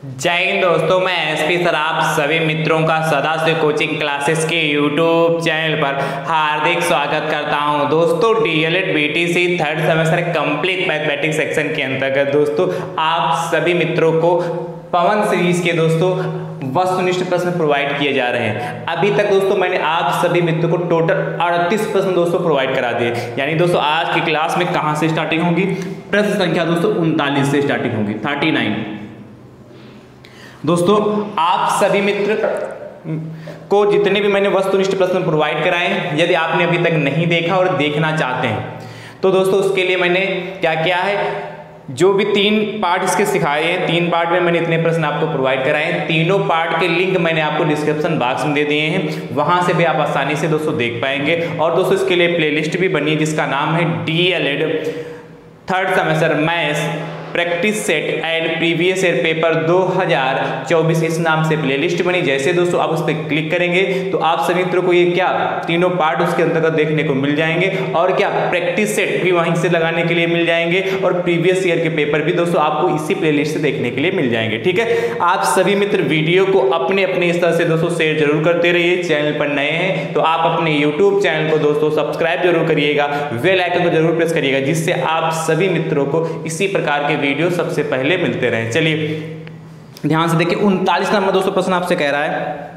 जय हिंद दोस्तों, मैं एसपी सर आप सभी मित्रों का सदा से कोचिंग क्लासेस के यूट्यूब चैनल पर हार्दिक स्वागत करता हूं। दोस्तों DElEd BTC third semester complete mathematics section के अंतर्गत दोस्तों आप सभी मित्रों को पवन सीरीज के दोस्तों वस्तुनिष्ठ प्रश्न प्रोवाइड किए जा रहे हैं। अभी तक दोस्तों मैंने आप सभी मित्रों को टोटल 38 प्रश्न दोस्तों प्रोवाइड करा दिए। यानी दोस्तों आज की क्लास में कहां से स्टार्टिंग होगी? प्रश्न संख्या दोस्तों 39 से स्टार्टिंग होगी, 39। दोस्तों आप सभी मित्र को जितने भी मैंने वस्तुनिष्ठ प्रश्न प्रोवाइड कराए हैं, यदि आपने अभी तक नहीं देखा और देखना चाहते हैं तो दोस्तों उसके लिए मैंने क्या किया है, जो भी 3 पार्ट इसके सिखाए हैं, 3 पार्ट में मैंने इतने प्रश्न आपको प्रोवाइड कराए हैं। तीनों पार्ट के लिंक मैंने आपको डिस्क्रिप्शन बॉक्स में दे दिए हैं, वहां से भी आप आसानी से दोस्तों देख पाएंगे। और दोस्तों इसके लिए प्लेलिस्ट भी बनी है जिसका नाम है DElEd third semester maths practice set and previous year paper 2024 इस नाम से प्लेलिस्ट बनी। जैसे दोस्तों आप उस पर क्लिक करेंगे तो आप सभी मित्रों को ये क्या तीनों पार्ट उसके अंतर्गत देखने को मिल जाएंगे, और क्या प्रैक्टिस सेट भी वहीं से लगाने के लिए मिल जाएंगे, और प्रीवियस ईयर के पेपर भी दोस्तों आपको इसी प्लेलिस्ट से देखने के लिए मिल जाएंगे। ठीक है, आप सभी मित्र वीडियो को अपने अपने इस तरह से दोस्तों शेयर जरूर करते रहिए। चैनल पर नए हैं तो आप अपने यूट्यूब चैनल को दोस्तों सब्सक्राइब जरूर करिएगा, बेल आइकन को जरूर प्रेस करिएगा, जिससे आप सभी मित्रों को इसी प्रकार के वीडियो सबसे पहले मिलते रहे। चलिए ध्यान से देखिए, 39 नंबर दोस्तों प्रश्न आपसे कह रहा है,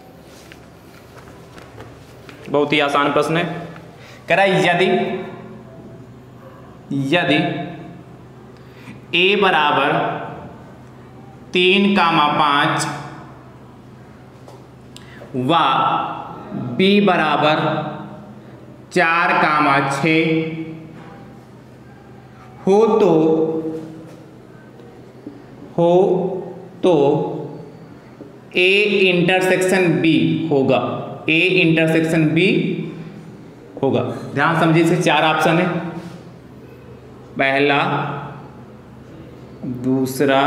बहुत ही आसान प्रश्न है। कह रहा है यदि a बराबर 3,5 व b बराबर 4,6 हो तो A इंटरसेक्शन B होगा। A इंटरसेक्शन B होगा। ध्यान समझिए, इसे 4 ऑप्शन है, पहला, दूसरा,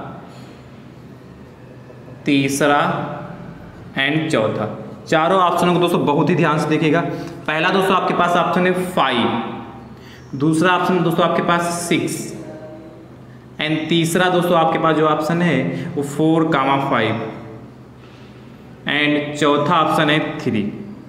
तीसरा एंड चौथा। चारों ऑप्शनों को दोस्तों बहुत ही ध्यान से देखिएगा। पहला दोस्तों आपके पास ऑप्शन है 5, दूसरा ऑप्शन दोस्तों आपके पास 6 एंड तीसरा दोस्तों आपके पास जो ऑप्शन है वो 4,5 एंड चौथा ऑप्शन है 3।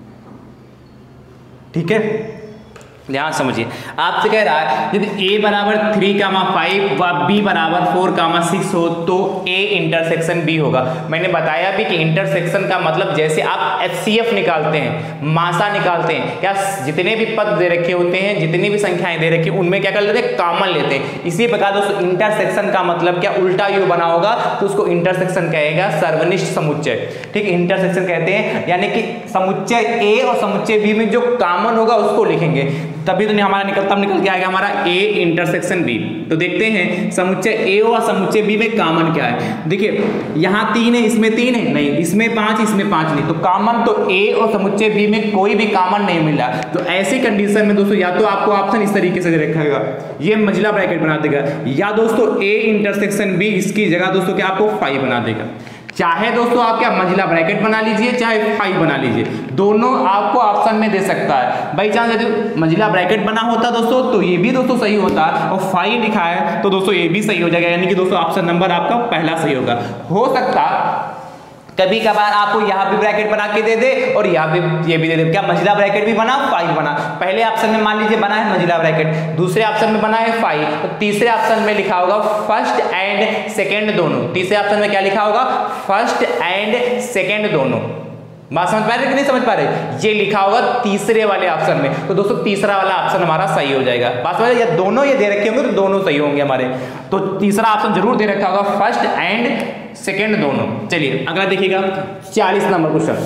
ठीक है, ध्यान समझिए, आपसे कह रहा है यदि a बराबर 3,5 व b बराबर 4,6 हो तो a इंटरसेक्शन b होगा। मैंने बताया भी कि इंटरसेक्शन का मतलब जैसे आप HCF निकालते हैं, मासा निकालते हैं, क्या जितने भी पद दे रखे होते हैं, जितनी भी संख्याएं दे रखी उनमें क्या कर लेते हैं, कॉमन लेते हैं। इसी प्रकार दोस्तों इंटरसेक्शन का मतलब क्या उल्टा यू बना होगा तो उसको इंटरसेक्शन कहेगा सर्वनिष्ठ समुच्चय। ठीक, इंटरसेक्शन कहते हैं, यानी कि समुच्चय a और समुच्चय b में जो कॉमन होगा उसको लिखेंगे, तभी तो नहीं हमारा निकल के आएगा हमारा A इंटरसेक्शन B। तो देखते हैं समुच्चय A और समुच्चय B में कॉमन क्या है। देखिए यहाँ 3 है, इसमें 3 है नहीं, इसमें 5, इसमें 5 नहीं, तो कॉमन तो A और समुच्चय B में कोई भी कॉमन नहीं मिला। तो ऐसी कंडीशन में दोस्तों या तो आपको ऑप्शन इस तरीके से दे रखेगा, ये मंजिला ब्रैकेट बना देगा, या दोस्तों A इंटरसेक्शन B इसकी जगह दोस्तों क्या आपको 5 बना देगा। चाहे दोस्तों आप क्या मंजिला ब्रैकेट बना लीजिए, चाहे 5 बना लीजिए, दोनों आपको ऑप्शन में दे सकता है। बाई चांस यदि मंजिला ब्रैकेट बना होता दोस्तों तो ये भी दोस्तों सही होता, और 5 लिखा है तो दोस्तों ये भी सही हो जाएगा, यानी कि दोस्तों ऑप्शन नंबर आपका पहला सही होगा। हो सकता कभी कभार आपको यहाँ भी ब्रैकेट बना के दे दे और यहाँ भी ये भी दे दे, क्या मंजिला ब्रैकेट भी बना, 5 बना। पहले ऑप्शन में मान लीजिए बना है मंजिला ब्रैकेट, दूसरे ऑप्शन में बना है 5, तो तीसरे ऑप्शन में लिखा होगा फर्स्ट एंड सेकंड दोनों। तीसरे ऑप्शन में क्या लिखा होगा, फर्स्ट एंड सेकंड दोनों। बात समझ पा रहे कि नहीं समझ पा रहे, ये लिखा होगा तीसरे वाले ऑप्शन में, तो दोस्तों तीसरा वाला ऑप्शन हमारा सही हो जाएगा। बात समझ, या दोनों ये दे रखे होंगे तो दोनों सही होंगे हमारे, तो तीसरा ऑप्शन जरूर दे रखा होगा, फर्स्ट एंड सेकंड दोनों। चलिए अगला देखिएगा 40 नंबर क्वेश्चन।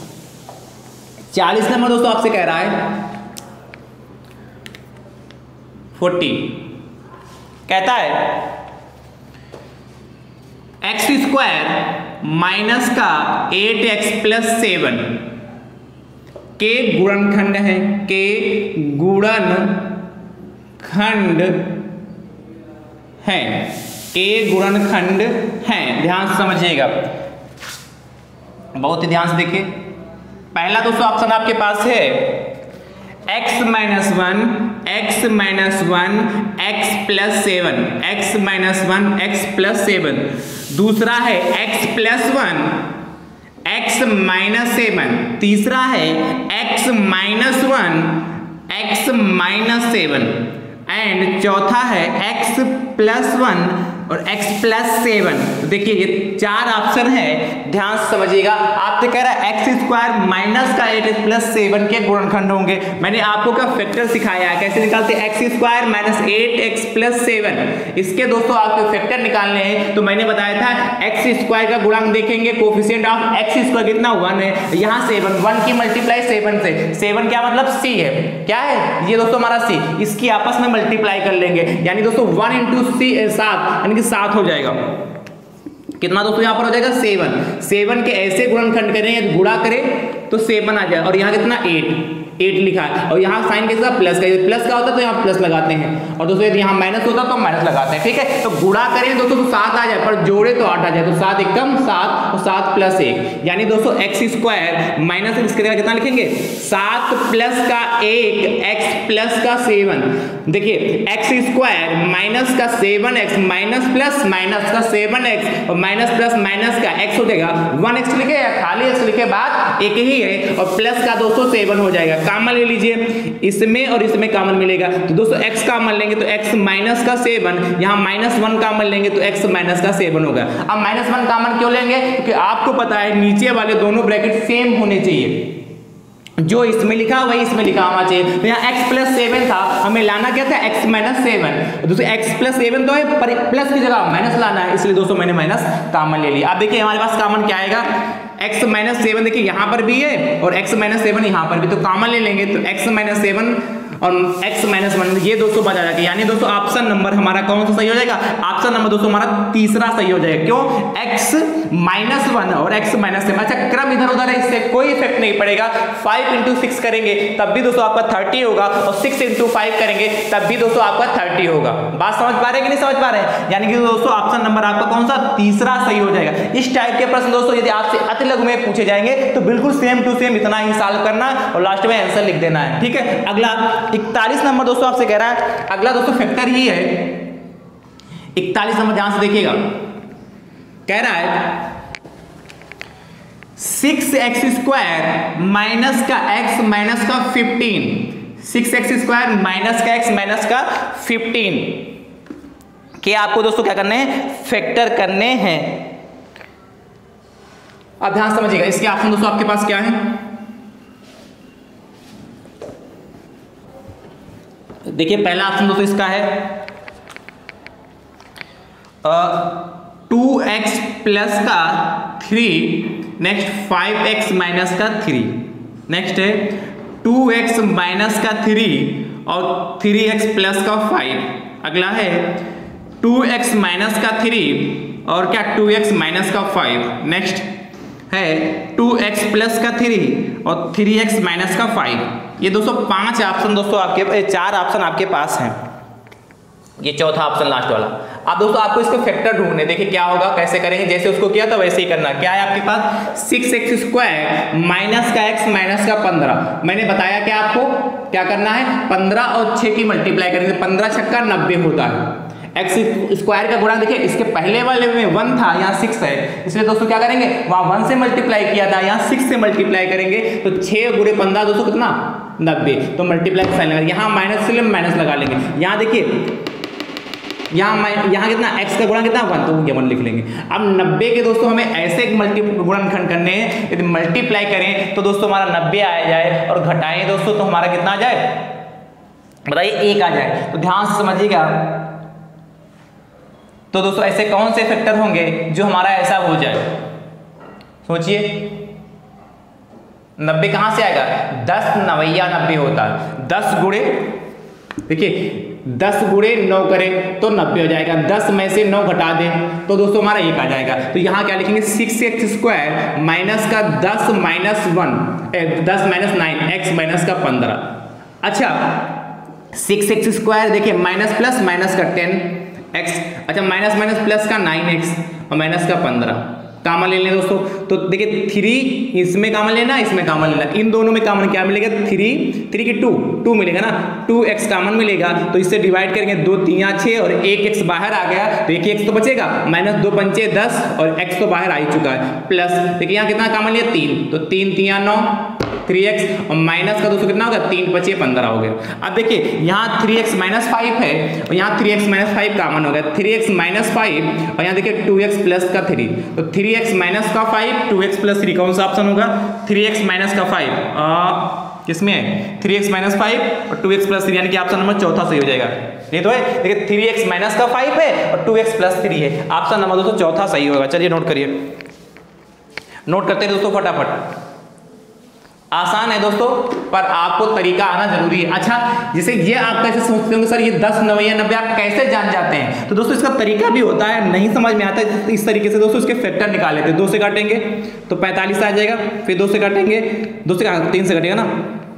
40 नंबर दोस्तों आपसे कह रहा है 40, कहता है x² माइनस का 8x + 7 के गुणनखंड है, के गुणनखंड है, के गुणनखंड है। ध्यान से समझिएगा, बहुत ही ध्यान से देखिए। पहला दोस्तों ऑप्शन आपके पास है x minus one x minus one x plus seven, x minus one x plus seven. दूसरा है x plus one x minus seven. तीसरा है x minus one x minus seven. And चौथा है x प्लस वन और x plus seven. देखिए ये चार ऑप्शन है, ध्यान से समझिएगा। आपसे कह रहा है एक्स स्क्वायर माइनस का 8x प्लस सेवन के गुणनखंड होंगे। मैंने आपको क्या फैक्टर सिखाया है, कैसे निकालते हैं x square minus 8x plus seven. इसके दोस्तों आपको फैक्टर निकालने हैं, तो मैंने बताया था एक्स स्क्वायर का गुणांक देखेंगे, कोफिशिएंट ऑफ एक्स स्क्वायर कितना 1 है, यहाँ 7, 1 की मल्टीप्लाई 7 से, 7 क्या मतलब c है, क्या है ये दोस्तों हमारा c, इसकी आपस में मल्टीप्लाई कर लेंगे, यानी दोस्तों 1 इंटू 7 यानी कि 7 हो जाएगा। कितना दोस्तों यहाँ पर हो जाएगा 7 के ऐसे गुणनखंड करें, गुणा करें तो 7 आ जाए, और यहाँ कितना 8 लिखा है, और यहाँ साइन कैसा प्लस का, प्लस का होता है तो यहाँ प्लस लगाते हैं, और दोस्तों यदि यहाँ माइनस होता तो माइनस लगाते हैं। ठीक है, तो गुणा करें दोस्तों तो 7 आ जाए, पर जोड़े तो 8 आ जाए, तो 7 एकदम 7 और 7 प्लस 1, यानी दोस्तों एक्स स्क्वायर माइनस इसके कितना लिखेंगे 7 प्लस का 1 एक्स प्लस का 7। देखिए एक्स स्क्वायर माइनस का 7x माइनस प्लस माइनस का 7x और माइनस प्लस माइनस का x हो जाएगा 1x लिखे या खाली x लिखे बाद एक ही है, और प्लस का दोस्तों 7 हो जाएगा। कॉमन ले लीजिए, इसमें और इसमें कॉमन मिलेगा, तो दोस्तों x कॉमन लेंगे तो x माइनस का 7, यहाँ -1 कॉमन लेंगे तो x माइनस का 7 होगा। अब -1 कॉमन क्यों लेंगे, क्योंकि आपको पता है नीचे वाले दोनों ब्रैकेट सेम होने चाहिए, जो इसमें लिखा वही इसमें लिखा होना चाहिए। तो यहाँ x प्लस 7 था, हमें लाना क्या था x माइनस 7, दोस्तों x प्लस 7 तो है पर प्लस की जगह माइनस लाना है, इसलिए दोस्तों मैंने माइनस कॉमन ले लिया। अब देखिए हमारे पास कॉमन क्या आएगा, x माइनस 7 देखिए यहाँ पर भी है और x माइनस 7 यहाँ पर भी, तो कॉमन ले लेंगे तो x माइनस 7 और x माइनस 1 ये दोस्तों बचा जाएगा, यानी दोस्तों ऑप्शन नंबर हमारा कौन सा सही हो जाएगा, ऑप्शन नंबर दोस्तों हमारा तीसरा सही हो जाएगा। क्यों, x माइनस 1 और x माइनस 7। अच्छा क्रम इधर उधर है, इससे कोई इफेक्ट नहीं पड़ेगा। 5 इंटू 6 करेंगे तब भी दोस्तों आपका 30 होगा, और 6 इंटू 5 करेंगे तब भी दोस्तों आपका 30 होगा। बात समझ पा रहे हैं कि नहीं समझ पा रहे हैं, यानी कि दोस्तों ऑप्शन नंबर आपका कौन सा, तीसरा सही हो जाएगा। इस टाइप के प्रश्न दोस्तों यदि आपसे अति लघु में पूछे जाएंगे तो बिल्कुल सेम टू सेम इतना ही सॉल्व करना और लास्ट में आंसर लिख देना है। ठीक है, अगला 41 नंबर दोस्तों आपसे कह रहा है, अगला दोस्तों फैक्टर ही है 41 नंबर, ध्यान से देखिएगा। कह रहा है 6x स्क्वायर माइनस का x माइनस का 15, 6x स्क्वायर माइनस का x माइनस का 15 के आपको दोस्तों क्या करने हैं, फैक्टर करने हैं। अब ध्यान समझिएगा, इसके ऑप्शन दोस्तों आपके पास क्या है, देखिए पहला ऑप्शन दोस्तों इसका है 2x प्लस का 3, नेक्स्ट 5x माइनस का 3, नेक्स्ट है 2x माइनस का 3 और 3x प्लस का 5। अगला है 2x माइनस का 3 और क्या 2x माइनस का 5। नेक्स्ट है 2x प्लस का 3 और 3x माइनस का 5। ये दोस्तों 5 ऑप्शन दोस्तों आपके 4 ऑप्शन आपके पास हैं, ये चौथा ऑप्शन लास्ट वाला। अब दोस्तों आपको इसके फैक्टर ढूंढने, देखिए क्या होगा, कैसे करेंगे, जैसे उसको किया था वैसे ही करना। क्या है आपके पास 6x स्क्वायर माइनस का x माइनस का 15। मैंने बताया कि आपको क्या करना है, 15 और 6 की मल्टीप्लाई करेंगे, 15 छक्का 90 होता है। एक्स स्क्वायर का गुणा देखिए इसके पहले वाले में 1 था, यहाँ 6 है, इसलिए दोस्तों क्या करेंगे, वहां 1 से मल्टीप्लाई किया था, यहाँ 6 से मल्टीप्लाई करेंगे, तो 6 गुणे 15 दोस्तों कितना 90, तो मल्टीप्लाई साइन लगा, यहाँ माइनस से माइनस लगा लेंगे। यहाँ देखिए यहाँ कितना x का गुणा कितना 1, तो ये 1 लिख लेंगे। अब 90 के दोस्तों हमें ऐसे गुणनखंड करने हैं, यदि मल्टीप्लाई करें तो दोस्तों हमारा 90 आ जाए, और घटाएं दोस्तों तो हमारा कितना आ जाए, बताइए 1 आ जाए। तो ध्यान से समझिएगा, तो दोस्तों ऐसे कौन से फैक्टर होंगे जो हमारा ऐसा हो जाए, सोचिए। 90 कहां से आएगा, 10 9 90 होता है, 10 गुणे देखिए 10 गुणे 9 करें तो 90 हो जाएगा, 10 में से 9 घटा दें तो दोस्तों हमारा 1 आ जाएगा। तो यहाँ क्या लिखेंगे 6x स्क्वायर माइनस का 10 माइनस 1 10 माइनस 9 x माइनस का 15। अच्छा 6x स्क्वायर देखिए माइनस प्लस माइनस का 10x, अच्छा माइनस माइनस प्लस का 9x और माइनस का 15, कॉमन ले लें दोस्तों, तो देखिए 3 इसमें कॉमन लेना, इसमें कॉमन लेना, इन दोनों में कॉमन क्या मिलेगा, 3 की 2 मिलेगा ना, 2x कॉमन मिलेगा, तो इससे डिवाइड करेंगे, 2 3 6 और 1x बाहर आ गया, तो 1x तो बचेगा, माइनस 2 पंचे 10 और x तो बाहर आ ही चुका है, प्लस देखिए यहाँ कितना कॉमन लिया 3, तो 3 3 9 3x और माइनस का दोस्तों कितना होगा 3 5 15 हो गया। अब देखिए यहाँ 3x माइनस 5 है और यहाँ 3x माइनस 5 कॉमन हो गया, 3x माइनस 5 और यहाँ देखिए 2x प्लस का 3, तो 3x माइनस का 5 2x प्लस 3 कौन सा ऑप्शन होगा, 3x माइनस का 5 किसमें है 3x माइनस 5 और 2x प्लस 3 यानी कि ऑप्शन नंबर चौथा सही हो जाएगा। ये तो है, देखिए 3x माइनस का 5 है और 2x प्लस 3 है, ऑप्शन नंबर दोस्तों चौथा सही होगा। चलिए नोट करिए, नोट करते हैं दोस्तों फटाफट। आसान है दोस्तों, पर आपको तरीका आना जरूरी है। अच्छा, जैसे ये आप कैसे सोचते होंगे सर ये 10 9 या 90 आप कैसे जान जाते हैं, तो दोस्तों इसका तरीका भी होता है, नहीं समझ में आता है इस तरीके से दोस्तों इसके फैक्टर निकाल लेते हैं। 2 से काटेंगे तो 45 आ जाएगा, फिर 2 से काटेंगे 2 से 3 से कटेगा ना,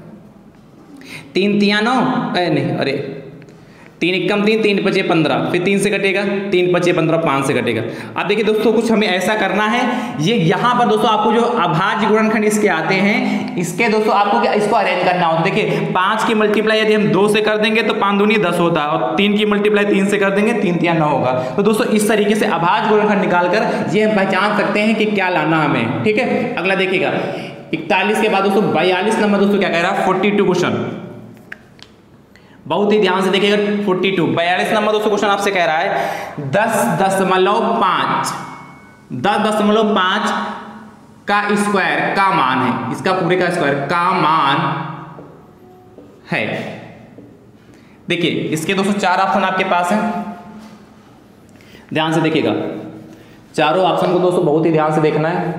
3 3 9 नहीं अरे 3 एकम 3 3 5 15, फिर 3 से कटेगा 3 5 15 5 से कटेगा। अब देखिए दोस्तों कुछ हमें ऐसा करना है, ये यहाँ पर दोस्तों आपको जो अभाज्य गुणनखंड इसके आते हैं, इसके दोस्तों आपको क्या इसको अरेंज करना होता है। देखिए 5 की मल्टीप्लाई यदि हम 2 से कर देंगे तो 5 दूनी 10 होता है, और 3 की मल्टीप्लाई 3 से कर देंगे 3 3 9 होगा। तो दोस्तों इस तरीके से अभाज्य गुणनखंड निकालकर ये हम पहचान सकते हैं कि क्या लाना हमें। ठीक है, अगला देखिएगा 41 के बाद दोस्तों 42 नंबर दोस्तों क्या कह रहा है 42 क्वेश्चन, बहुत ही ध्यान से देखिएगा 42 42 नंबर दोस्तों क्वेश्चन आपसे कह रहा है 10.5 का स्क्वायर का मान है, इसका पूरे का स्क्वायर का मान है। देखिए इसके दोस्तों 4 ऑप्शन आपके पास हैं, ध्यान से देखिएगा, चारों ऑप्शन को दोस्तों बहुत ही ध्यान से देखना है।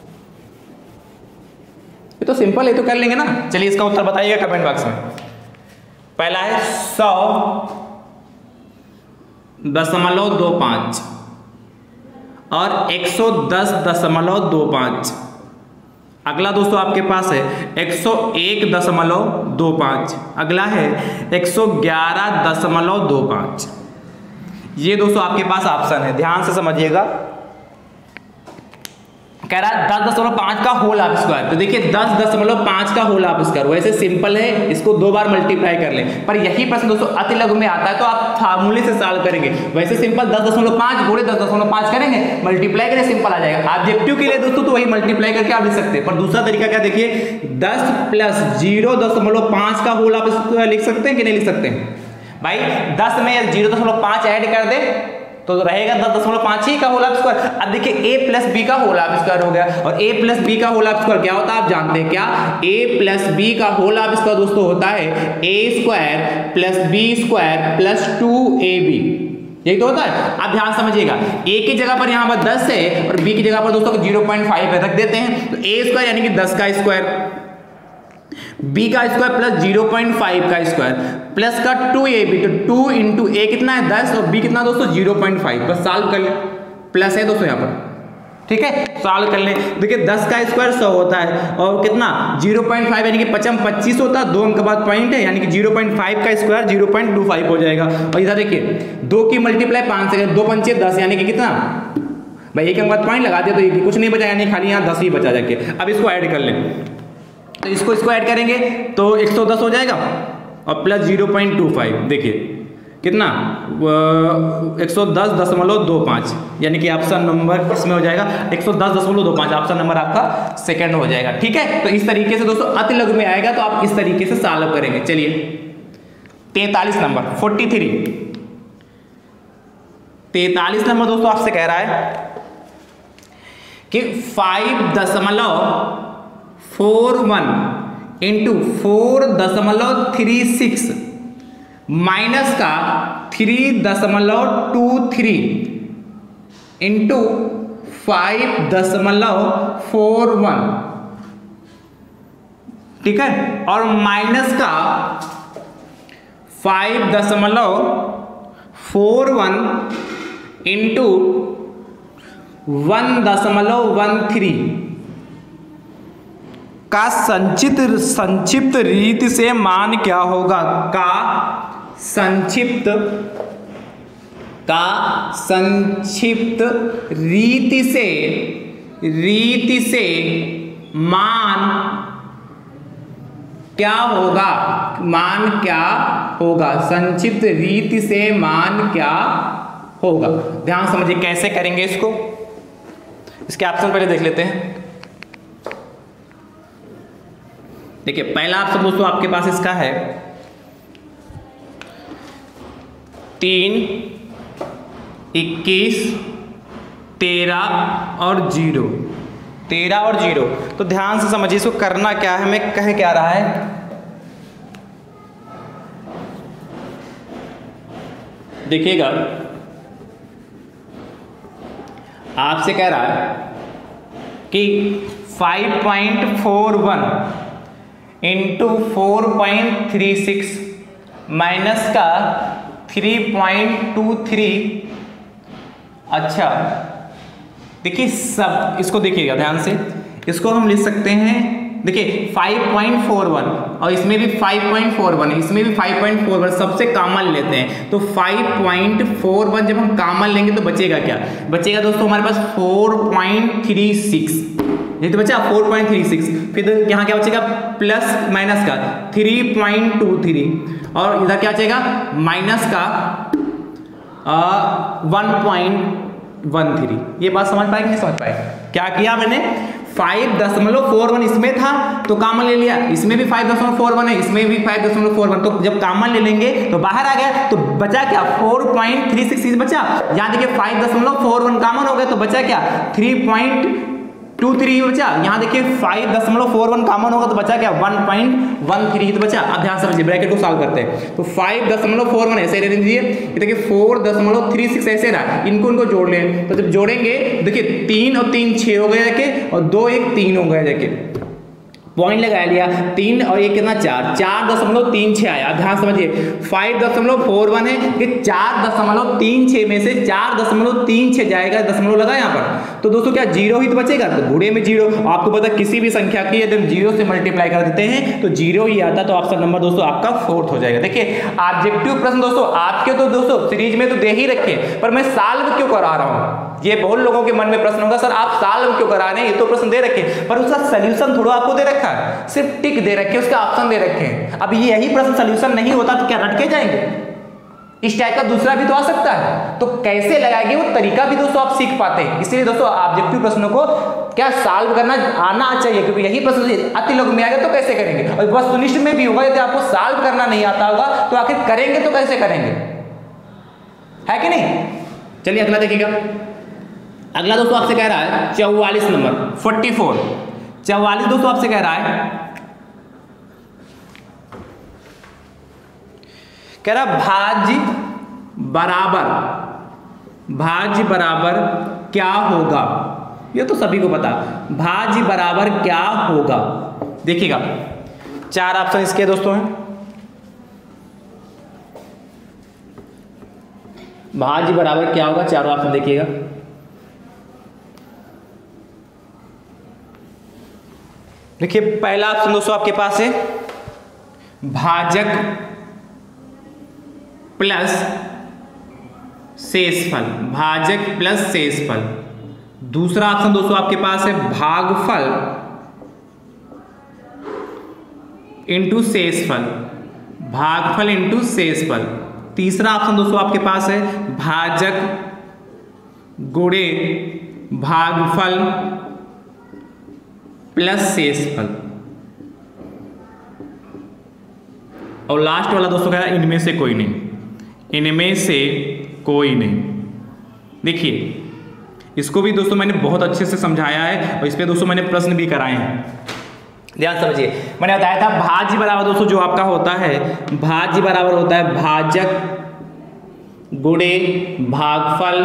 ये तो सिंपल है, तो कर लेंगे ना। चलिए इसका उत्तर बताइएगा कमेंट बॉक्स में। पहला है 100.25 और 110.25। अगला दोस्तों आपके पास है 101.25, अगला है 111.25। ये दोस्तों आपके पास ऑप्शन है, ध्यान से समझिएगा। कह रहा है 10.5 का होल ऑफ स्क्वायर, तो देखिए 10.5 का होल ऑफ स्क्वायर वैसे सिंपल है, इसको 2 बार मल्टीप्लाई कर लें, पर यही प्रश्न दोस्तों अति लघु में आता है तो आप फार्मूले से सॉल्व करेंगे। वैसे सिंपल 10.5 गुणे 10.5 करेंगे, मल्टीप्लाई करें सिंपल आ जाएगा। ऑब्जेक्टिव के लिए दोस्तों तो वही मल्टीप्लाई करके आप लिख सकते हैं, पर दूसरा तरीका क्या देखिए 10 प्लस 0.5 का होल ऑफ स्क्वायर लिख सकते हैं कि नहीं लिख सकते हैं भाई। 10 में 0.5 ऐड कर दे तो रहेगा 10.5 ही का होल ऑफ स्क्वायर। अब देखिए a प्लस बी का होल ऑफ स्क्वायर हो गया, और a प्लस बी का होल ऑफ स्क्वायर क्या होता है आप जानते हैं क्या, a प्लस बी का होल ऑफ स्क्वायर दोस्तों होता है a square plus b square plus 2ab, यही तो होता है। आप ध्यान समझिएगा, a की जगह पर यहाँ पर 10 है और b की जगह पर दोस्तों 0.5 रख देते हैं, तो a स्क्वायर यानी कि 10 का स्क्वायर, b का स्क्वायर प्लस 0.5 का स्क्वायर प्लस का 2ab, तो 2 इंटू a कितना है 10 और b कितना दोस्तों 0.5, बस सॉल्व कर ले, प्लस है दोस्तों यहाँ पर। ठीक है, सॉल्व कर ले। देखिए 10 का स्क्वायर 100 होता है और कितना 0.5 यानी कि 25 होता है, 2 अंक के बाद पॉइंट है यानी कि 0.5 का स्क्वायर 0.25 हो जाएगा। और इधर देखिए 2 की मल्टीप्लाई 5 से 2 पंचे 10 यानी कि कितना भाई, एक अंक बाद पॉइंट लगा दिया तो कुछ नहीं बचा, यानी खाली यहाँ 10 ही बचा जाके। अब इसको ऐड कर लें, तो इसको ऐड करेंगे तो 110 हो जाएगा और प्लस 0.25, देखिए कितना 110.25, यानी कि ऑप्शन नंबर इसमें हो जाएगा 110.25, ऑप्शन नंबर आपका सेकंड हो जाएगा। ठीक है, तो इस तरीके से दोस्तों अति लघु में आएगा तो आप इस तरीके से सॉल्व करेंगे। चलिए 43 नंबर 43 नंबर दोस्तों आपसे कह रहा है कि 5.41 इंटू 4.36 माइनस का 3.23 इंटू 5.41, ठीक है, और माइनस का 5.41 इंटू 1.13 का संक्षिप्त रीति से मान क्या होगा, का संक्षिप्त रीति से रीति से मान क्या होगा, मान क्या होगा, संक्षिप्त रीति से मान क्या होगा। ध्यान समझिए कैसे करेंगे इसको, इसके ऑप्शन पहले देख लेते हैं। देखिए पहला ऑप्शन दोस्तों आपके पास इसका है 3, 21, 13 और 0, 13 और 0। तो ध्यान से समझिए इसको करना क्या है, हमें कह क्या रहा है। देखिएगा आपसे कह रहा है कि 5.41 इंटू 4.36 माइनस का 3.23। अच्छा देखिए सब इसको देखिएगा ध्यान से, इसको हम लिख सकते हैं। देखिए 5.41 और इसमें भी 5.41 है, इसमें भी 5.41, सबसे कॉमन लेते हैं। तो 5.41 जब हम कॉमन लेंगे तो बचेगा क्या, बचेगा दोस्तों हमारे पास 4.36, ये तो बचा 4.36। फिर यहाँ क्या बचेगा प्लस माइनस का 3.23 और इधर क्या बचेगा माइनस का 1.13। ये बात समझ पाए कि नहीं समझ पाए। क्या किया मैंने 5.41 इसमें था तो कॉमन ले लिया, इसमें भी 5.41 है, इसमें भी 5.41। तो जब कॉमन ले लेंगे तो बाहर आ गया, तो बचा क्या 4.36 बचा। यहाँ देखिए 5.41 कॉमन हो गया तो बचा क्या 3.23 बचा। यहाँ देखिए 5.41 कॉमन होगा तो बचा क्या 1.13 तो बचा। अब ध्यान समझिए ब्रैकेट को सॉल्व करते हैं। तो 5.41 ऐसे ले लीजिए, ये देखिए 4.36 ऐसे रहा, इनको जोड़ लें। तो जब जोड़ेंगे देखिए 3 और 3 6 हो गए जाके, और 2 1 3 हो गए जाके, पॉइंट लगा लिया। 3 और 1 कितना 4, 4.36 आया। ध्यान समझिए 5.41 है कि 4.36 में से 4.36 जाएगा, दशमलव लगा यहाँ पर, तो दोस्तों क्या 0 ही तो बचेगा, तो गुणे में 0। आपको पता किसी भी संख्या की यदि हम 0 से मल्टीप्लाई कर देते हैं तो 0 ही आता, तो ऑप्शन नंबर दोस्तों आपका 4th हो जाएगा। देखिए ऑब्जेक्टिव प्रश्न दोस्तों आपके तो दोस्तों सीरीज में तो दे ही रखे, पर मैं सॉल्व क्यों करा रहा हूँ, ये बहुत लोगों के मन में प्रश्न होगा सर आप सॉल्व क्यों करा रहे हैं, ये तो प्रश्न दे रखे पर उसका सॉल्यूशन थोड़ा आपको दे रखा है, सिर्फ टिक दे रखे, उसका ऑप्शन दे रखे हैं। अब यही प्रश्न सॉल्यूशन नहीं होता तो क्या रट के जाएंगे, इस टाइप का दूसरा भी तो आ सकता है, तो कैसे लगाएंगे वो तरीका भी दोस्तों आप सीख पाते हैं। इसलिए दोस्तों ऑब्जेक्टिव प्रश्नों को क्या सॉल्व करना आना चाहिए, क्योंकि यही प्रश्न अति लोग में आ गए तो कैसे करेंगे, और वस्तुनिष्ठ में भी होगा यदि आपको सॉल्व करना नहीं आता होगा तो आखिर करेंगे तो कैसे करेंगे, है कि नहीं। चलिए अगला देखिएगा। अगला दोस्तों आपसे कह रहा है 44 नंबर 44, 44 दोस्तों आपसे कह रहा है, कह रहा भाज्य बराबर क्या होगा। ये तो सभी को पता, भाज्य बराबर क्या होगा। देखिएगा 4 ऑप्शन इसके दोस्तों हैं। भाज्य बराबर क्या होगा, चारों ऑप्शन देखिएगा। देखिए पहला ऑप्शन दोस्तों आपके पास है भाजक प्लस शेषफल, भाजक प्लस शेषफल। दूसरा ऑप्शन दोस्तों आपके पास है भागफल इंटू शेषफल, भागफल इंटू शेषफल। तीसरा ऑप्शन दोस्तों आपके पास है भाजक गुणे भागफल प्लस शेषफल। और लास्ट वाला दोस्तों कह रहा है इनमें से कोई नहीं, इनमें से कोई नहीं। देखिए इसको भी दोस्तों मैंने बहुत अच्छे से समझाया है और इस पे दोस्तों मैंने प्रश्न भी कराए हैं। ध्यान समझिए, मैंने बताया था भाज्य बराबर दोस्तों जो आपका होता है, भाज्य बराबर होता है भाजक गुणे भागफल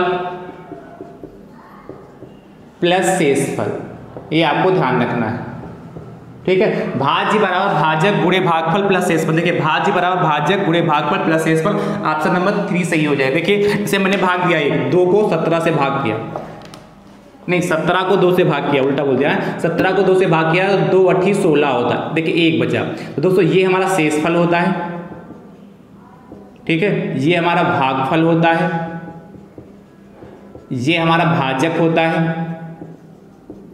प्लस शेषफल। ये आपको ध्यान रखना है, ठीक है। भाज्य बराबर भाजक गुणे भागफल प्लस शेषफल। देखिए भाज्य बराबर भाजक गुणे भागफल प्लस शेषफल, ऑप्शन नंबर 3 सही हो जाए। देखिए इसे मैंने भाग दिया, 2 को 17 से भाग किया, नहीं 17 को 2 से भाग किया, उल्टा बोल दिया है। 17 को 2 से भाग किया तो 2 8 16 होता है। देखिए 1 बचा, तो दोस्तों ये हमारा शेषफल होता है, ठीक है। ये हमारा भागफल होता है, ये हमारा भाजक होता है,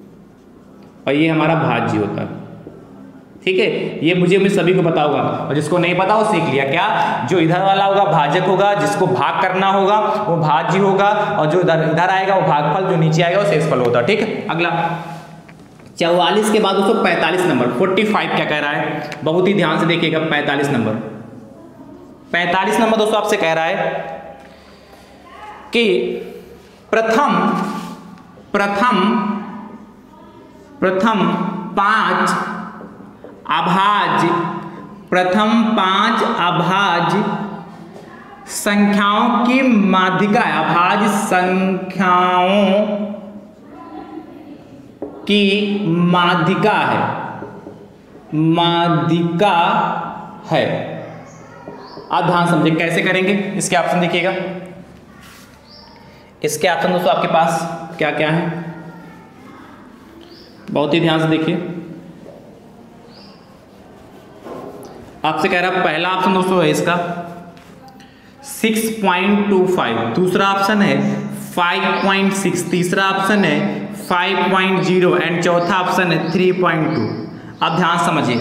और ये हमारा भाज्य होता है। ठीक है, ये मुझे सभी को पता होगा, और जिसको नहीं पता वो सीख लिया। क्या? जो इधर वाला होगा भाजक होगा, जिसको भाग करना होगा वो भाज्य होगा, और जो इधर आएगा वो भागफल, जो नीचे आएगा वो शेषफल होता है। ठीक है, अगला 44 के बाद दोस्तों 45 नंबर 45 क्या कह रहा है, बहुत ही ध्यान से देखिएगा। 45 नंबर दोस्तों आपसे कह रहा है कि प्रथम 5 अभाज्य संख्याओं की माध्यिका है। अभाज्य संख्याओं की माध्यिका है। आप ध्यान समझिए कैसे करेंगे। इसके ऑप्शन देखिएगा। इसके ऑप्शन दोस्तों आपके पास क्या क्या है, बहुत ही ध्यान से देखिए। आपसे कह रहा है पहला ऑप्शन दोस्तों है इसका 6.25, दूसरा ऑप्शन है 5.6, तीसरा ऑप्शन है 5.0 एंड चौथा ऑप्शन है 3.2। आप ध्यान समझिए।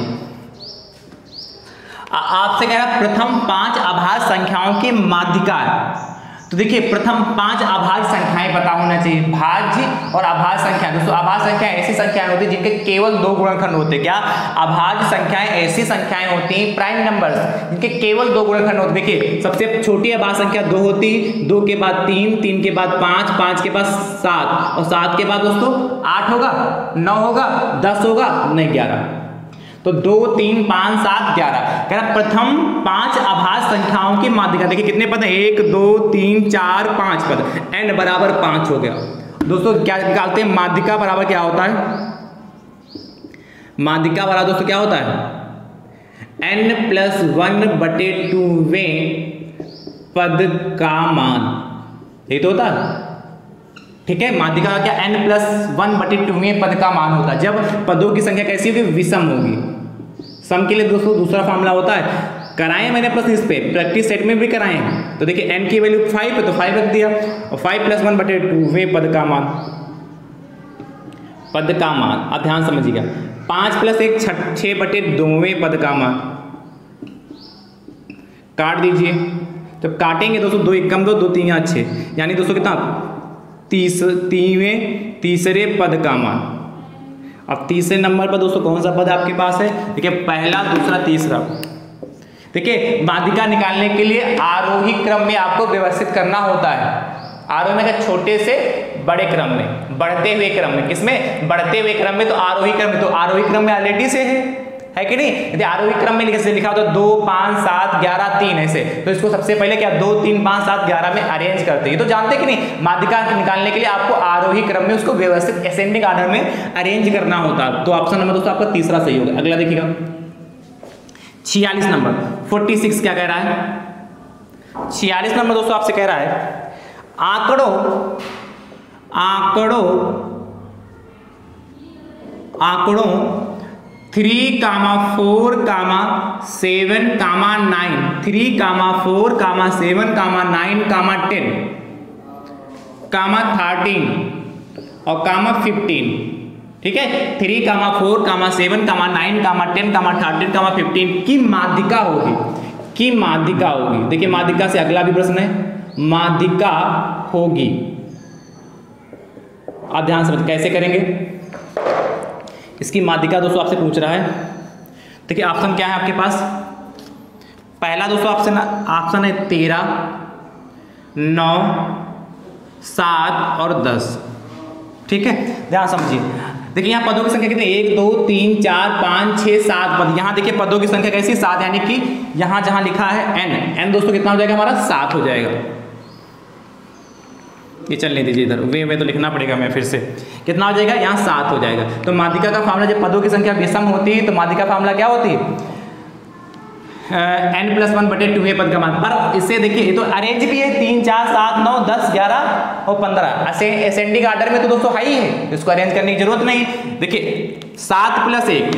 आपसे कह रहा है प्रथम 5 अभाज्य संख्याओं की माध्यिका है। तो देखिए प्रथम 5 अभाज्य संख्याएं पता होना चाहिए, भाज्य और अभाज्य संख्या। दोस्तों अभाज्य संख्याएं ऐसी संख्याएं होती हैं जिनके केवल 2 गुणनखंड होते हैं। क्या? अभाज्य संख्याएं ऐसी संख्याएं होती हैं, प्राइम नंबर्स, जिनके केवल 2 गुणनखंड होते हैं। देखिए सबसे छोटी अभाज्य संख्या 2 होती, 2 के बाद 3, 3 के बाद 5, 5 के बाद 7 और 7 के बाद दोस्तों 8 होगा, 9 होगा, 10 होगा, नहीं 11। तो 2, 3, 5, 7, 11 कह रहा प्रथम 5 अभाज्य संख्याओं की माध्यिका। देखिए कितने पद हैं, 1, 2, 3, 4, 5 पद, n बराबर 5 हो गया। दोस्तों क्या निकालते हैं, माध्यिका बराबर क्या होता है, माध्यिका बराबर दोस्तों क्या होता है, n+1/2वें पद का मान, यही तो होता है। ठीक है, माध्यिका का क्या, n+1/2वें पद का मान होता है जब पदों की संख्या कैसी होगी, विषम होगी। सम के लिए दोस्तों दूसरा फॉर्मूला होता है, कराएं मैंने प्रश्न इस पे, प्रैक्टिस सेट में भी कराएं। तो देखिए n की वैल्यू 5 है तो 5 रख दिया, और 5+1/2वें पद का मान, आप ध्यान समझिएगा। 5 + 1 6/2वें पद का मान, काट दीजिए। तो काटेंगे दोस्तों 2 × 2 2 3 6, यानी दोस्तों कितना, तीसरे पद का मान। अब तीसरे नंबर पर दोस्तों कौन सा पद आपके पास है, देखिए पहला, दूसरा, तीसरा। देखिए माध्यिका निकालने के लिए आरोही क्रम में आपको व्यवस्थित करना होता है। आरोही में क्या, छोटे से बड़े क्रम में, बढ़ते हुए क्रम में। किसमें, बढ़ते हुए क्रम में, तो आरोही क्रम में। तो आरोही क्रम में ऑलरेडी से है कि नहीं। यदि आरोही क्रम में कैसे लिखा होता है 2, 5, 7, 11, 3 ऐसे, तो इसको सबसे पहले क्या 2, 3, 5, 7, 11 में अरेंज करते हैं। तो जानते कि नहीं, माध्यिका निकालने के लिए आपको आरोही क्रम में उसको व्यवस्थित असेंडिंग ऑर्डर में अरेंज करना होता है। तो ऑप्शन नंबर दोस्तों आपका तीसरा सही होगा। अगला देखिएगा 46 नंबर 46 क्या कह रहा है, 46 नंबर दोस्तों आपसे कह रहा है आंकड़ों 3, 4, 7, 9, 3, 4, 7, 9, 10, 13 और 15। ठीक है, 3, 4, 7, 9, 10, 13, 15 की माध्यिका होगी। देखिए माध्यिका से अगला भी प्रश्न है, माध्यिका होगी। आप ध्यान समझ कैसे करेंगे इसकी माध्यिका दोस्तों आपसे पूछ रहा है। देखिए ऑप्शन क्या है आपके पास, पहला दोस्तों ऑप्शन है 13, 9, 7 और 10। ठीक है, ध्यान समझिए। देखिए यहाँ पदों की संख्या कितनी, 1, 2, 3, 4, 5, 6, 7 पद। यहाँ देखिए पदों की संख्या कैसी, 7, यानी कि यहाँ जहाँ लिखा है n दोस्तों कितना हो जाएगा हमारा, 7 हो जाएगा। ये चलने दीजिए इधर, वे में तो लिखना पड़ेगा, मैं फिर से, कितना हो जाएगा, यहाँ 7 हो जाएगा। तो माध्यिका का फार्मूला, जब पदों की संख्या विषम होती है तो माध्यिका फार्मूला क्या होती है, n+1/2वें पद का मान। पर इससे देखिए ये तो अरेंज भी है, 3, 4, 7, 9, 10, 11 और 15 असेंडिंग ऑर्डर में तो दोस्तों हाई है, इसको अरेंज करने की जरूरत नहीं। देखिए 7 + 1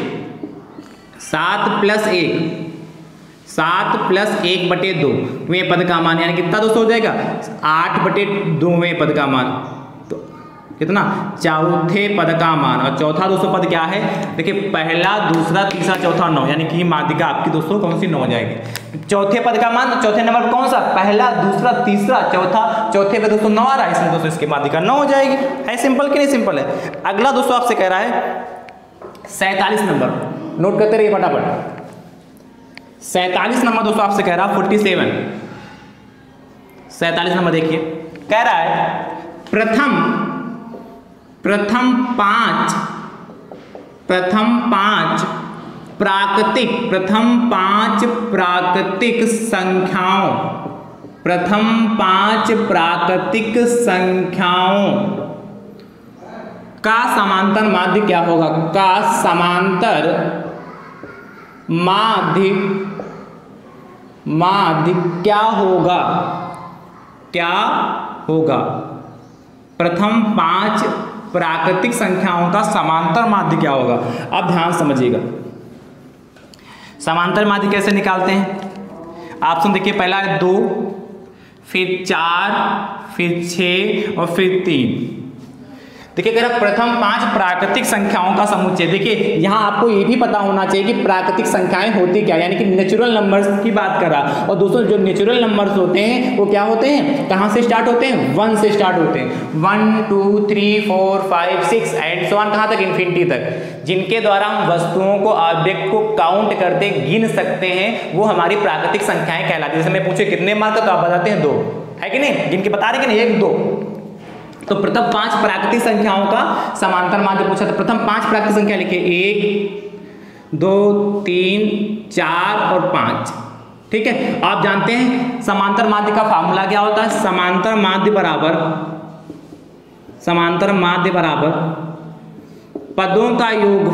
7+1/2वें पद का मान, यानी कितना दोस्तों हो जाएगा, 8/2वें पद का मान। तो कितना, चौथे पद का मान। और चौथा दोस्तों पद क्या है, देखिए पहला दूसरा तीसरा चौथा 9, यानी कि माध्यिका आपकी दोस्तों कौन सी 9 हो जाएगी। चौथे पद का मान चौथे नंबर पर कौन सा, पहला दूसरा तीसरा चौथा, चौथे पे दोस्तों 9 आ रहा है, इसमें दोस्तों इसकी माध्यिका 9 हो जाएगी। है सिंपल कि नहीं सिंपल है। अगला दोस्तों आपसे कह रहा है 47 नंबर, नोट करते रहिए फटाफट। 47 नंबर दोस्तों आपसे कह रहा है 47। 47 नंबर देखिए, कह रहा है प्रथम पांच प्राकृतिक संख्याओं, प्रथम 5 प्राकृतिक संख्याओं का समांतर माध्य क्या होगा, का समांतर माध्य क्या होगा, क्या होगा। प्रथम 5 प्राकृतिक संख्याओं का समांतर माध्य क्या होगा। अब ध्यान समझिएगा, समांतर माध्य कैसे निकालते हैं। ऑप्शन देखिए, पहला है 2, फिर 4, फिर 6 और फिर 3। देखिए अगर प्रथम 5 प्राकृतिक संख्याओं का समुच्चय, देखिए यहाँ आपको ये भी पता होना चाहिए कि प्राकृतिक संख्याएं होती क्या, यानी कि नेचुरल नंबर्स की बात कर रहा। और दोस्तों जो नेचुरल नंबर्स होते हैं वो क्या होते हैं, कहाँ से स्टार्ट होते हैं, 1 से स्टार्ट होते हैं। 1 2 3 4 5 6 एंड सो ऑन, कहाँ तक, इन्फिनिटी तक। जिनके द्वारा हम वस्तुओं को, ऑब्जेक्ट को काउंट करते गिन सकते हैं, वो हमारी प्राकृतिक संख्याएं कहलाती है। जैसे मैं पूछे कितने मार्क का, तो आप बताते हैं 2, है कि नहीं, जिनके बता रहे कि नहीं 1 2। तो प्रथम 5 प्राकृतिक संख्याओं का समांतर माध्य पूछा, तो प्रथम 5 प्राकृतिक संख्या लिखिए, 1 2 3 4 और 5। ठीक है, आप जानते हैं समांतर माध्य का फार्मूला क्या होता है। समांतर माध्य बराबर पदों का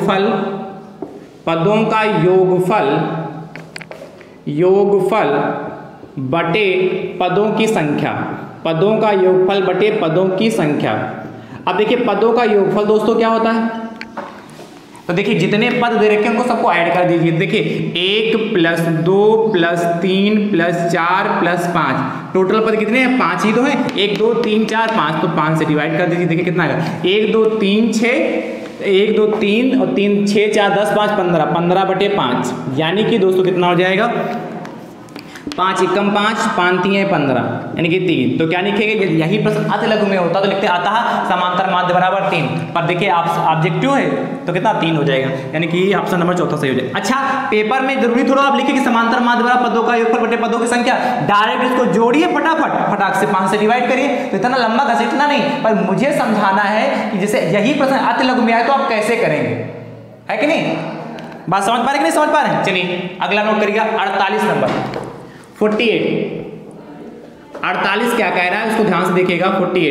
योगफल बटे पदों की संख्या, पदों का योगफल बटे पदों की संख्या। अब देखिए पदों का योगफल दोस्तों क्या होता है, तो देखिए जितने पद दे रखे हैं उनको सबको ऐड कर दीजिए। देखिए 1 + 2 + 3 + 4 + 5, टोटल पद कितने हैं, 5 ही तो हैं। 1 2 3 4 5, तो 5 से डिवाइड कर दीजिए। देखिए कितना आएगा, 1 2 3 6, 1 2 3 और 3 6 4 10 5 15, 15 बटे 5, यानी कि दोस्तों कितना हो जाएगा, 5 एकम 5, 5 3 15, यानी कि 3। तो क्या लिखेंगे, यही प्रश्न अति लघु में होता तो लिखते आता समांतर माध्य बराबर 3, पर देखिए आप ऑब्जेक्टिव है तो कितना 3 हो जाएगा, यानी कि ऑप्शन नंबर चौथा सही हो जाएगा। अच्छा पेपर में जरूरी थोड़ा आप लिखिए कि समांतर माध्य बराबर पदों का योगफल बटे पदों की संख्या, डायरेक्ट इसको जोड़िए फटाक से 5 से डिवाइड करिए, तो इतना लंबा घसीटना नहीं, पर मुझे समझाना है कि जैसे यही प्रश्न अति लघु में आए तो आप कैसे करेंगे, है कि नहीं, बात समझ पा रहे कि नहीं समझ पा रहे हैं। चलिए अगला नोट करिएगा 48 नंबर 48। 48 क्या कह रहा है उसको ध्यान से देखिएगा।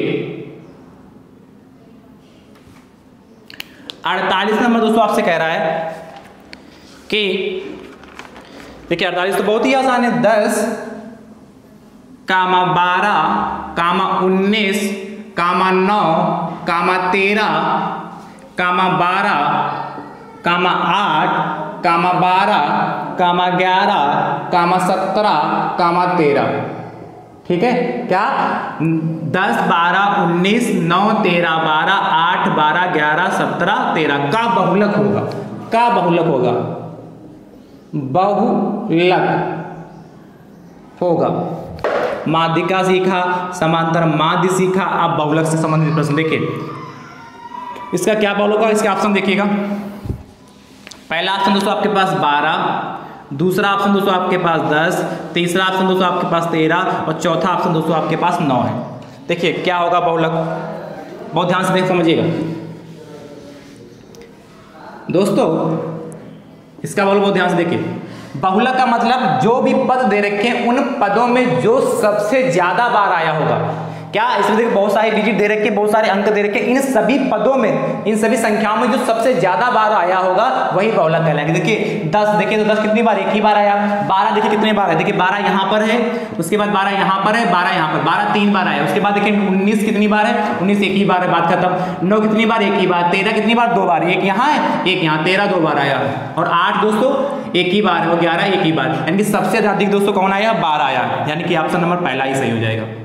48 नंबर दोस्तों आपसे कह रहा है कि देखिए 48 तो बहुत ही आसान है, 10, 12, 19, 9, 13, 12, 8, 12, 11, 17, 13। ठीक है, क्या 10 12 19 9 13 12 8 12 11 17 13 का बहुलक होगा, का बहुलक होगा, बहुलक होगा। माध्यिका सीखा, समांतर माध्य सीखा, अब बहुलक से संबंधित प्रश्न देखिए इसका क्या बहुलक होगा। इसके ऑप्शन देखिएगा, पहला ऑप्शन दोस्तों आपके पास 12, दूसरा ऑप्शन दोस्तों आपके पास 10, तीसरा ऑप्शन दोस्तों आपके पास 13 और चौथा ऑप्शन दोस्तों आपके पास 9 है। देखिए क्या होगा बहुलक, बहुत ध्यान से देख समझिएगा दोस्तों, इसका बहुलक बहुत ध्यान से देखिए। बहुलक का मतलब जो भी पद दे रखे हैं उन पदों में जो सबसे ज्यादा बार आया होगा। क्या इसमें देखिए बहुत सारे डिजिट दे रखे, बहुत सारे अंक दे रखे, इन सभी पदों में, इन सभी संख्याओं में जो सबसे ज्यादा बार आया होगा वही बहुलक कहलाएगा। देखिए 10 देखिए तो 10 कितनी बार, एक ही बार आया। 12 देखिए कितने बार है, देखिए 12 यहाँ पर है, उसके बाद 12 यहाँ पर है, 12 यहाँ पर, 12 3 बार आया। उसके बाद देखिए 19 कितनी बार है, 19 एक ही बार है, बात खत्म। 9 कितनी बार, एक ही बार। 13 कितनी बार, 2 बार, एक यहाँ है एक यहाँ, 13 2 बार आया। और 8 दोस्तों एक ही बार है, और 11 एक ही बार, यानी कि सबसे अधिक दोस्तों कौन आया, 12 आया, यानी कि ऑप्शन नंबर पहला ही सही हो जाएगा।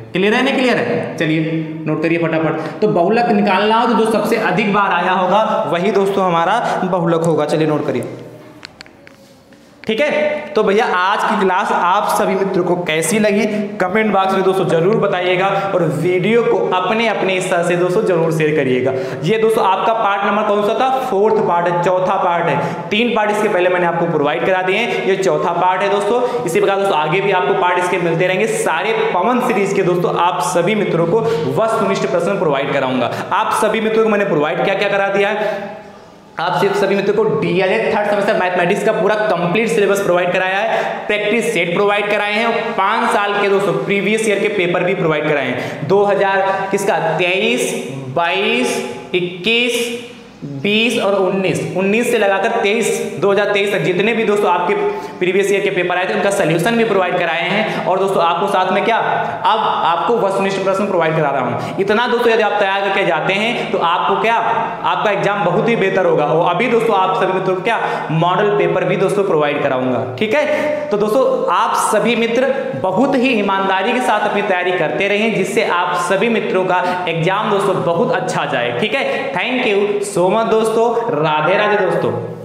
क्लियर है? नहीं क्लियर है? चलिए नोट करिए फटाफट। तो बहुलक निकालना हो तो जो सबसे अधिक बार आया होगा वही दोस्तों हमारा बहुलक होगा। चलिए नोट करिए, ठीक है। तो भैया आज की क्लास आप सभी मित्रों को कैसी लगी कमेंट बॉक्स में दोस्तों जरूर बताइएगा, और वीडियो को अपने अपने हिस्सा से दोस्तों जरूर शेयर करिएगा। ये दोस्तों आपका पार्ट नंबर कौन सा था? 4th पार्ट है, चौथा पार्ट है। 3 पार्ट इसके पहले मैंने आपको प्रोवाइड करा दिए हैं, ये चौथा पार्ट है दोस्तों। इसी प्रकार दोस्तों आगे भी आपको पार्ट इसके मिलते रहेंगे। सारे पवन सीरीज के दोस्तों आप सभी मित्रों को वस्तुनिष्ठ प्रश्न प्रोवाइड कराऊंगा। आप सभी मित्रों को मैंने प्रोवाइड क्या क्या करा दिया है? आप सिर्फ सभी मित्रों को डीएलएड 3rd सेमेस्टर मैथमेटिक्स का पूरा कंप्लीट सिलेबस प्रोवाइड कराया है, प्रैक्टिस सेट प्रोवाइड कराए हैं, और 5 साल के दोस्तों प्रीवियस ईयर के पेपर भी प्रोवाइड कराए हैं। 2023, 22, 21, 20 और 19 से लगाकर 2023 तक जितने भी दोस्तों आपके प्रीवियस ईयर के पेपर आए थे उनका सोल्यूशन भी प्रोवाइड कराए हैं। और दोस्तों आपको साथ में क्या, अब आपको वस्तुनिष्ठ प्रश्न प्रोवाइड करा रहा हूं। इतना दोस्तों यदि आप तैयार करके जाते हैं तो आपको क्या, आपका एग्जाम बहुत ही बेहतर होगा। और अभी दोस्तों आप सभी मित्रों को क्या, मॉडल पेपर भी दोस्तों प्रोवाइड कराऊंगा, ठीक है। तो दोस्तों आप सभी मित्र बहुत ही ईमानदारी के साथ अपनी तैयारी करते रहें, जिससे आप सभी मित्रों का एग्जाम दोस्तों बहुत अच्छा जाए, ठीक है। थैंक यू सो मच दोस्तों, राधे राधे दोस्तों।